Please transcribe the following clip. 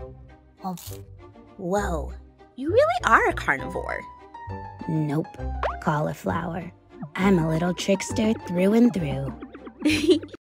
Whoa, you really are a carnivore. Nope, cauliflower. I'm a little trickster through and through.